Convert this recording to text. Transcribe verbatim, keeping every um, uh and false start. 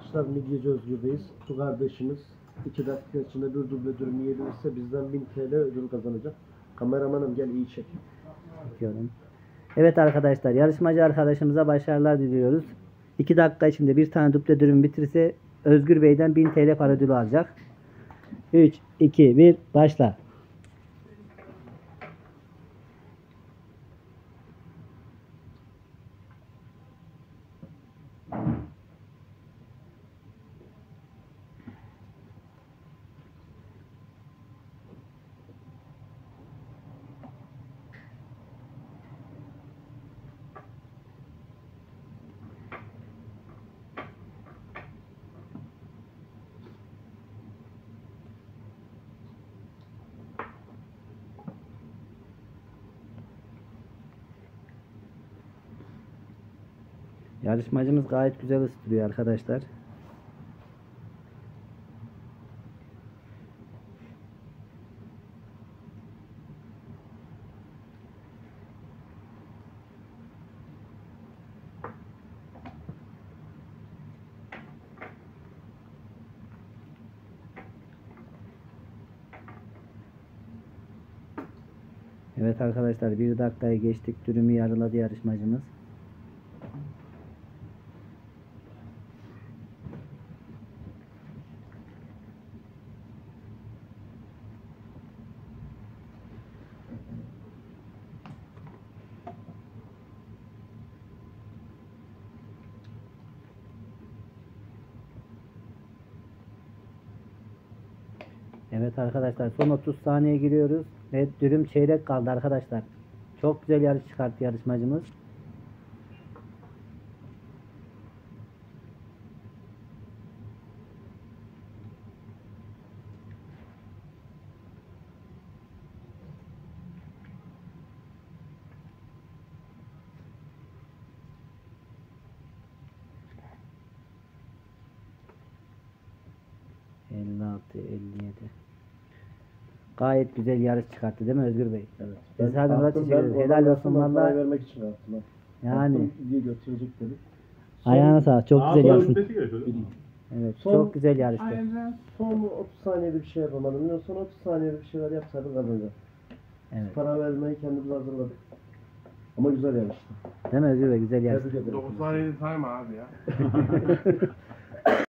arkadaşlar, Midyeci Özgür'deyiz. Bu kardeşimiz iki dakika içinde bir duble dürüm yiyebilirse bizden bin T L ödül kazanacak. Kameramanım gel, iyi çek. Çekiyorum. Evet arkadaşlar, yarışmacı arkadaşımıza başarılar diliyoruz. iki dakika içinde bir tane duble dürüm bitirirse Özgür Bey'den bin T L para ödülü alacak. üç, iki, bir, başla. Yarışmacımız gayet güzel ısıtıyor arkadaşlar. Evet arkadaşlar, bir dakikayı geçtik. Dürümü yarıladı yarışmacımız. Evet arkadaşlar, son otuz saniye giriyoruz ve dürüm çeyrek kaldı arkadaşlar. Çok güzel yarış çıkarttı yarışmacımız. elli altı elli yedi. Gayet güzel yarış çıkarttı değil mi Özgür Bey? Evet. Biz hadi Attım, Murat ben çekiyoruz. oradan Helal olsun attım, ben valla. parayı vermek için attım. ha. Yani. Attım, iyi götürecek dedi. Ayağına sağlık. Çok Aa, güzel sonra yarıştı. ötesi geliyor. Evet, Son- çok güzel yarıştı. Aynen. Son otuz saniyede bir şey yapamadım. Ya son otuz saniyede bir şeyler yapsaydım kazanacağım. Evet. Para vermeyi kendimiz hazırladık. Ama güzel yarıştı. Değil mi Özgür Bey? Güzel yarıştı. Tebrik ederim. dokuz saniyede sayma abi ya.